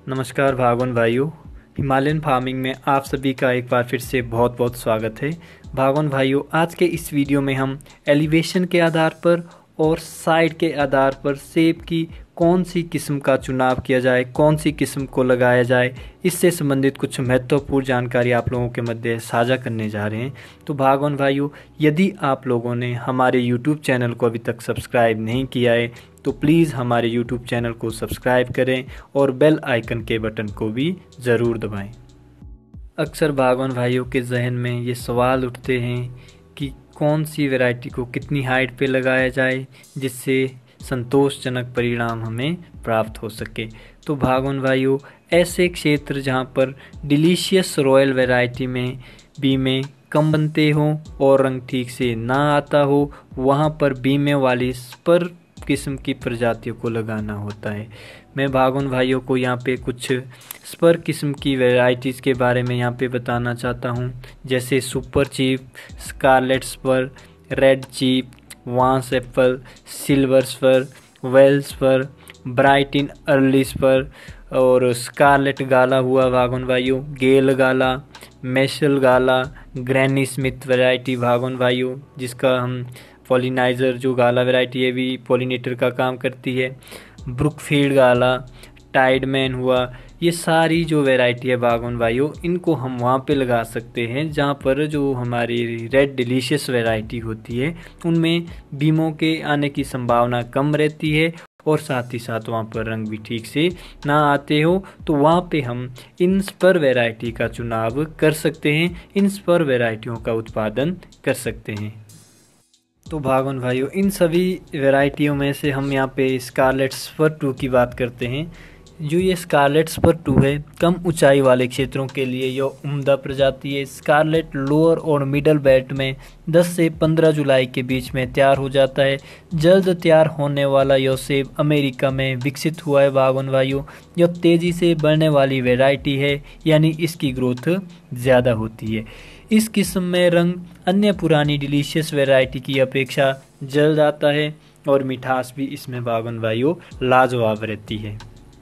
नमस्कार भागवान भाइयों, हिमालयन फार्मिंग में आप सभी का एक बार फिर से बहुत बहुत स्वागत है। भागवान भाइयों, आज के इस वीडियो में हम एलिवेशन के आधार पर और साइड के आधार पर सेब की कौन सी किस्म का चुनाव किया जाए, कौन सी किस्म को लगाया जाए, इससे संबंधित कुछ महत्वपूर्ण जानकारी आप लोगों के मध्य साझा करने जा रहे हैं। तो भागवान भाइयों, यदि आप लोगों ने हमारे YouTube चैनल को अभी तक सब्सक्राइब नहीं किया है तो प्लीज़ हमारे YouTube चैनल को सब्सक्राइब करें और बेल आइकन के बटन को भी ज़रूर दबाएं। अक्सर भागवान भाइयों के जहन में ये सवाल उठते हैं कि कौन सी वैरायटी को कितनी हाइट पे लगाया जाए जिससे संतोषजनक परिणाम हमें प्राप्त हो सके। तो भागवान भाइयों, ऐसे क्षेत्र जहाँ पर डिलीशियस रॉयल वैरायटी में बीमे कम बनते हों और रंग ठीक से ना आता हो, वहाँ पर बीमे वाली स्पर किस्म की प्रजातियों को लगाना होता है। मैं भागवान भाइयों को यहाँ पे कुछ स्पर किस्म की वैरायटीज़ के बारे में यहाँ पे बताना चाहता हूँ, जैसे Super Chief, Scarlet Spur, Red Chief, Vance apple, Silver Spur, Well Spur, Bright In Early Spur और स्कारलेट गाला हुआ भागवान भाइयों, गेल गाला, मैशल गाला, ग्रैनी स्मिथ वैरायटी भागवान भाइयों, जिसका हम पॉलिनाइज़र जो गाला वैरायटी है भी पॉलिनेटर का काम करती है, ब्रुकफील्ड गाला, टाइडमैन हुआ, ये सारी जो वैरायटी है भागवान भाइयों, इनको हम वहाँ पे लगा सकते हैं जहाँ पर जो हमारी रेड डिलीशियस वैरायटी होती है उनमें बीमों के आने की संभावना कम रहती है और साथ ही साथ वहाँ पर रंग भी ठीक से ना आते हो, तो वहाँ पे हम इन स्पर वैरायटी का चुनाव कर सकते हैं, इन स्पर वैरायटियों का उत्पादन कर सकते हैं। तो भागवान भाइयों, इन सभी वैरायटियों में से हम यहाँ पे स्कारलेट स्पर 2 की बात करते हैं। जो ये स्कारलेट स्पर 2 है, कम ऊंचाई वाले क्षेत्रों के लिए यह उम्दा प्रजाति है। स्कारलेट लोअर और मिडल बेल्ट में 10 से 15 जुलाई के बीच में तैयार हो जाता है। जल्द तैयार होने वाला यह सेब अमेरिका में विकसित हुआ है भागवान भाइयों। यह तेज़ी से बढ़ने वाली वैरायटी है, यानी इसकी ग्रोथ ज़्यादा होती है। इस किस्म में रंग अन्य पुरानी डिलीशियस वैरायटी की अपेक्षा जल्द आता है और मिठास भी इसमें भागवान भाइयों लाजवाब रहती है।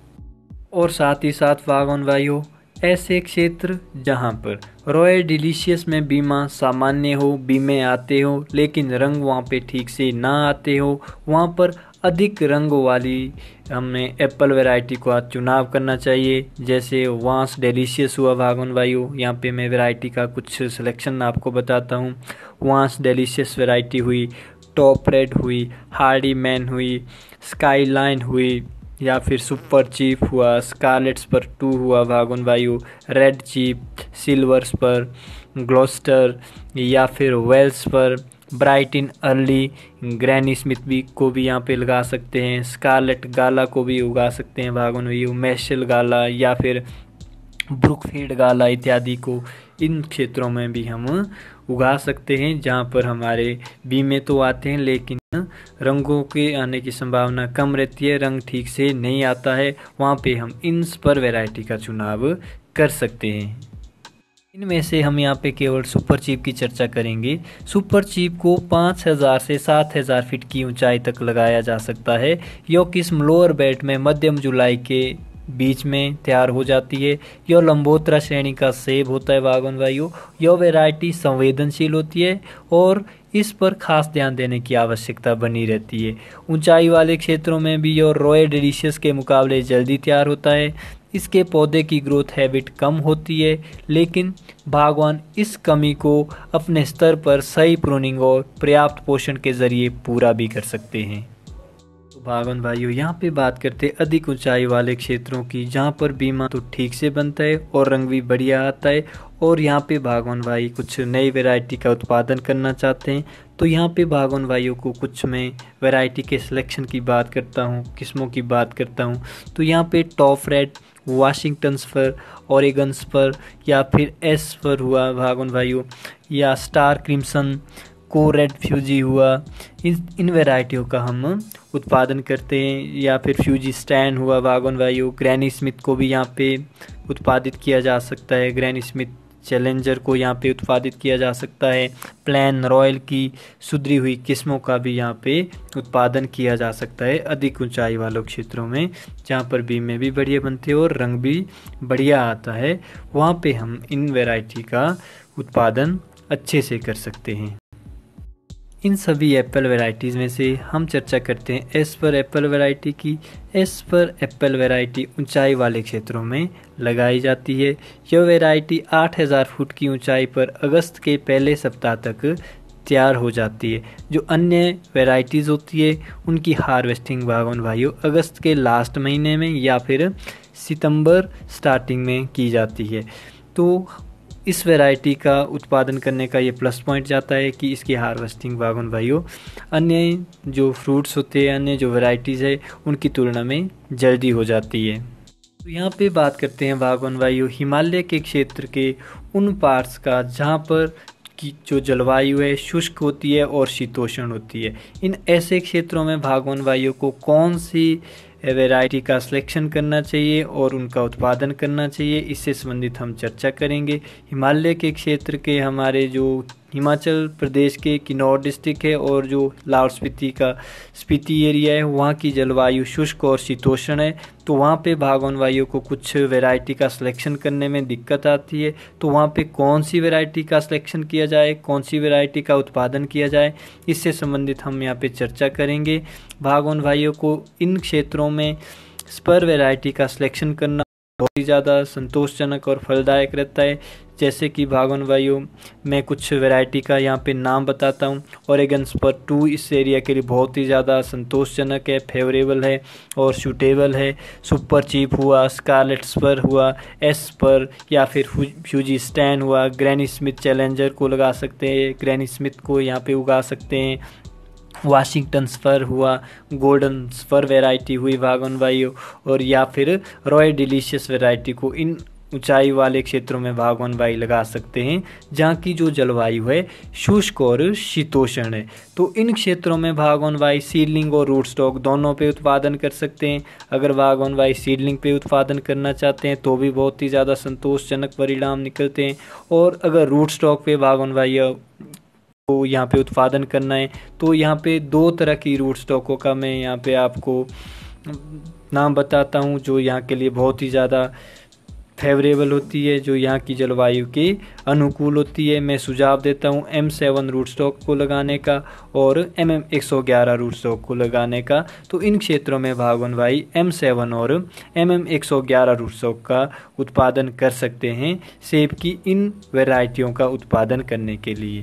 और साथ ही साथ भागवान भाइयों, ऐसे क्षेत्र जहां पर रॉयल डिलीशियस में बीमा सामान्य हो, बीमे आते हो लेकिन रंग वहां पे ठीक से ना आते हो, वहां पर अधिक रंग वाली हमें एप्पल वैरायटी को आज चुनाव करना चाहिए। जैसे वांस डिलीशियस हुआ भागवान भाइयों, यहाँ पे मैं वैरायटी का कुछ सिलेक्शन आपको बताता हूँ। वांस डिलीशियस वैरायटी हुई, टॉप रेड हुई, हार्डी मैन हुई, स्काईलाइन हुई, या फिर सुपर चीप हुआ, स्कारलेट स्पर 2 हुआ भागवान भाइयों, Red Chief, Silver Spur, Gloster या फिर वेल्स पर, Bright In Early, Granny Smith भी को भी यहाँ पे लगा सकते हैं, स्कारलेट गाला को भी उगा सकते हैं भागवान भाइयों, मैशल गाला या फिर ब्रुकफील्ड गाला इत्यादि को इन क्षेत्रों में भी हम उगा सकते हैं जहाँ पर हमारे बीमे तो आते हैं लेकिन रंगों के आने की संभावना कम रहती है, रंग ठीक से नहीं आता है, वहाँ पे हम इन स्पर वैरायटी का चुनाव कर सकते हैं। इनमें से हम यहाँ पे केवल सुपर चीप की चर्चा करेंगे। सुपर चीप को 5000 से 7000 फीट की ऊंचाई तक लगाया जा सकता है। यह किस्म लोअर बेल्ट में मध्यम जुलाई के बीच में तैयार हो जाती है। यह लंबोतरा श्रेणी का सेब होता है भागवान भाइयों। यह वैरायटी संवेदनशील होती है और इस पर खास ध्यान देने की आवश्यकता बनी रहती है। ऊंचाई वाले क्षेत्रों में भी यह रॉयल डिलीशियस के मुकाबले जल्दी तैयार होता है। इसके पौधे की ग्रोथ हैबिट कम होती है, लेकिन बागवान इस कमी को अपने स्तर पर सही प्रूनिंग और पर्याप्त पोषण के जरिए पूरा भी कर सकते हैं। तो भागवान भाइयों, यहाँ पे बात करते हैं अधिक ऊंचाई वाले क्षेत्रों की, जहाँ पर बीमा तो ठीक से बनता है और रंग भी बढ़िया आता है। और यहाँ पे भागवान भाई कुछ नई वैरायटी का उत्पादन करना चाहते हैं, तो यहाँ पे भागवान भाइयों को कुछ मैं वैरायटी के सिलेक्शन की बात करता हूँ, किस्मों की बात करता हूँ। तो यहाँ पे Top Red, Washington Spur, Oregon Spur या फिर एस स्पर हुआ भागवान भाइयों, या स्टार क्रिम्सन, को रेड फ्यूजी हुआ, इन वैरायटियों का हम उत्पादन करते हैं। या फिर फ्यूजी स्टैंड हुआ भागवान भाइयों, ग्रैनी स्मिथ को भी यहाँ पे उत्पादित किया जा सकता है। ग्रैनी स्मिथ चैलेंजर को यहाँ पे उत्पादित किया जा सकता है। प्लेन रॉयल की सुधरी हुई किस्मों का भी यहाँ पे उत्पादन किया जा सकता है अधिक ऊंचाई वालों क्षेत्रों में, जहाँ पर बीमें भी बढ़िया बनती है और रंग भी बढ़िया आता है। वहाँ पे हम इन वैरायटी का उत्पादन अच्छे से कर सकते हैं। इन सभी एप्पल वैरायटीज़ में से हम चर्चा करते हैं एस पर एप्पल वैरायटी की। एस पर एप्पल वैरायटी ऊंचाई वाले क्षेत्रों में लगाई जाती है। यह वैरायटी 8000 फुट की ऊंचाई पर अगस्त के पहले सप्ताह तक तैयार हो जाती है। जो अन्य वैरायटीज़ होती है उनकी हार्वेस्टिंग बागवान भाइयों अगस्त के लास्ट महीने में या फिर सितंबर स्टार्टिंग में की जाती है। तो इस वैरायटी का उत्पादन करने का ये प्लस पॉइंट जाता है कि इसकी हार्वेस्टिंग बागवान भाइयों अन्य जो फ्रूट्स होते हैं, अन्य जो वैरायटीज़ है उनकी तुलना में जल्दी हो जाती है। तो यहाँ पे बात करते हैं बागवान भाइयों हिमालय के क्षेत्र के उन पार्ट्स का जहाँ पर की जो जलवायु है शुष्क होती है और शीतोष्ण होती है। इन ऐसे क्षेत्रों में बागवान भाइयों को कौन सी वैरायटी का सिलेक्शन करना चाहिए और उनका उत्पादन करना चाहिए, इससे संबंधित हम चर्चा करेंगे। हिमालय के क्षेत्र के हमारे जो हिमाचल प्रदेश के किन्नौर डिस्ट्रिक्ट है और जो लाहौल स्पीति एरिया है वहाँ की जलवायु शुष्क और शीतोष्ण है। तो वहाँ पे बागवान भाइयों को कुछ वैरायटी का सिलेक्शन करने में दिक्कत आती है। तो वहाँ पे कौन सी वैरायटी का सिलेक्शन किया जाए, कौन सी वैरायटी का उत्पादन किया जाए, इससे संबंधित हम यहाँ पे चर्चा करेंगे। बागवान भाइयों को इन क्षेत्रों में स्पर वैरायटी का सिलेक्शन करना बहुत ही ज़्यादा संतोषजनक और फलदायक रहता है। जैसे कि बागवान भाइयों मैं कुछ वैरायटी का यहाँ पे नाम बताता हूँ। ओरेगन स्पर 2 इस एरिया के लिए बहुत ही ज़्यादा संतोषजनक है, फेवरेबल है और सूटेबल है। सुपर चीप हुआ, स्कारलेट स्पर हुआ, एस स्पर या फिर फ्यूजी स्टैन हुआ, ग्रैनी स्मिथ चैलेंजर को लगा सकते हैं, ग्रैनी स्मिथ को यहाँ पे उगा सकते हैं। वाशिंगटन स्पर हुआ, गोल्डन स्पर वैरायटी हुई बागवान भाइयों, और या फिर रॉयल डिलीशियस वैरायटी को इन ऊंचाई वाले क्षेत्रों में बागवान भाई लगा सकते हैं जहाँ की जो जलवायु है शुष्क और शीतोष्ण है। तो इन क्षेत्रों में बागवान भाई सीडलिंग और रूट स्टॉक दोनों पे उत्पादन कर सकते हैं। अगर बागवान भाई सीडलिंग पे उत्पादन करना चाहते हैं तो भी बहुत ही ज़्यादा संतोषजनक परिणाम निकलते हैं, और अगर रूट स्टॉक पे बागवान भाई को यहाँ पे उत्पादन करना है तो यहाँ पे 2 तरह की रूट स्टॉकों का मैं यहाँ पे आपको नाम बताता हूँ जो यहाँ के लिए बहुत ही ज़्यादा फेवरेबल होती है, जो यहाँ की जलवायु के अनुकूल होती है। मैं सुझाव देता हूँ M7 रूट स्टॉक को लगाने का और MM111 रूट स्टॉक को लगाने का। तो इन क्षेत्रों में बागवान भाई M7 और MM111 रूट स्टॉक का उत्पादन कर सकते हैं सेब की इन वैरायटियों का उत्पादन करने के लिए।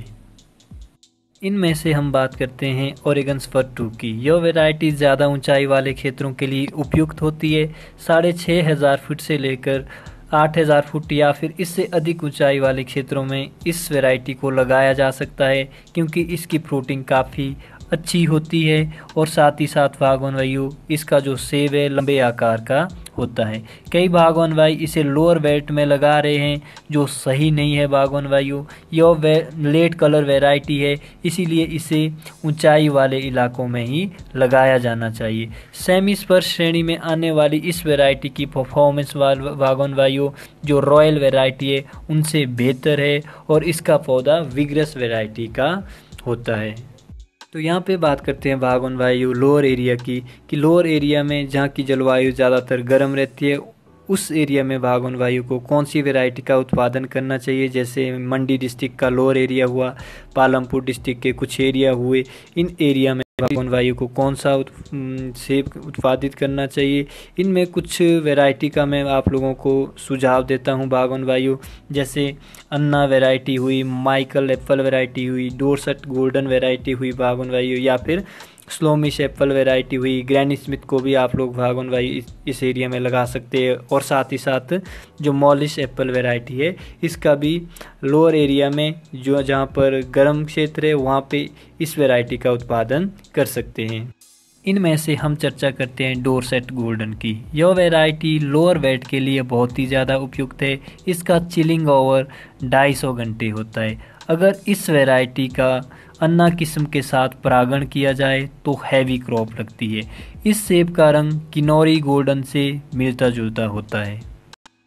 इनमें से हम बात करते हैं ओरेगन स्पर 2 की। यह वैरायटी ज़्यादा ऊंचाई वाले क्षेत्रों के लिए उपयुक्त होती है। 6500 फुट से लेकर 8000 फुट या फिर इससे अधिक ऊंचाई वाले क्षेत्रों में इस वैरायटी को लगाया जा सकता है, क्योंकि इसकी फ्रूटिंग काफ़ी अच्छी होती है और साथ ही साथ बागवान भाइयों इसका जो सेब है लंबे आकार का होता है। कई बागवान भाई इसे लोअर वेट में लगा रहे हैं जो सही नहीं है बागवान भाइयों। यह लेट कलर वैरायटी है, इसीलिए इसे ऊंचाई वाले इलाकों में ही लगाया जाना चाहिए। सेमी स्पर श्रेणी में आने वाली इस वैरायटी की परफॉर्मेंस बागवान भाइयों जो रॉयल वैरायटी है उनसे बेहतर है और इसका पौधा विग्रस वैरायटी का होता है। तो यहाँ पे बात करते हैं बागवान भाइयों लोअर एरिया की, कि लोअर एरिया में जहाँ की जलवायु ज़्यादातर गर्म रहती है उस एरिया में बागवान भाइयों को कौन सी वैरायटी का उत्पादन करना चाहिए। जैसे मंडी डिस्ट्रिक्ट का लोअर एरिया हुआ, पालमपुर डिस्ट्रिक्ट के कुछ एरिया हुए, इन एरिया में बागवान भाइयों को कौन सा सेब उत्पादित करना चाहिए। इनमें कुछ वैरायटी का मैं आप लोगों को सुझाव देता हूं बागवान भाइयों, जैसे अन्ना वैरायटी हुई, माइकल एप्पल वैरायटी हुई, डोरसेट गोल्डन वैरायटी हुई बागवान भाइयों, या फिर स्लोमिश एप्पल वैरायटी हुई। ग्रैनी स्मिथ को भी आप लोग बागवान भाई इस एरिया में लगा सकते हैं, और साथ ही साथ जो मॉलिश एप्पल वैरायटी है इसका भी लोअर एरिया में जो जहाँ पर गर्म क्षेत्र है वहाँ पे इस वैरायटी का उत्पादन कर सकते हैं। इनमें से हम चर्चा करते हैं डोरसेट गोल्डन की। यह वैरायटी लोअर वेट के लिए बहुत ही ज़्यादा उपयुक्त है। इसका चिलिंग ओवर 250 घंटे होता है। अगर इस वैरायटी का अन्ना किस्म के साथ परागण किया जाए तो हैवी क्रॉप लगती है। इस सेब का रंग किनौरी गोल्डन से मिलता जुलता होता है।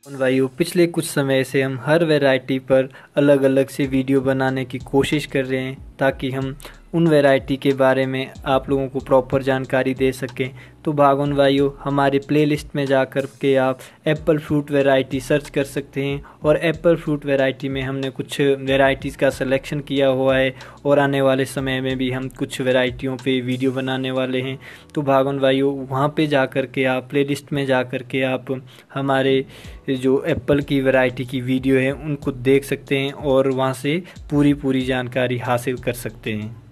भाइयों पिछले कुछ समय से हम हर वैरायटी पर अलग अलग से वीडियो बनाने की कोशिश कर रहे हैं ताकि हम उन वैरायटी के बारे में आप लोगों को प्रॉपर जानकारी दे सकें। तो भागों भाइयों हमारे प्लेलिस्ट में जाकर के आप एप्पल फ्रूट वैरायटी सर्च कर सकते हैं और एप्पल फ्रूट वैरायटी में हमने कुछ वैरायटीज़ का सिलेक्शन किया हुआ है और आने वाले समय में भी हम कुछ वैरायटियों पे वीडियो बनाने वाले हैं। तो भागों भाइयों वहाँ पे जाकर के आप प्लेलिस्ट में जाकर के आप हमारे जो एप्पल की वैरायटी की वीडियो है उनको देख सकते हैं और वहाँ से पूरी जानकारी हासिल कर सकते हैं।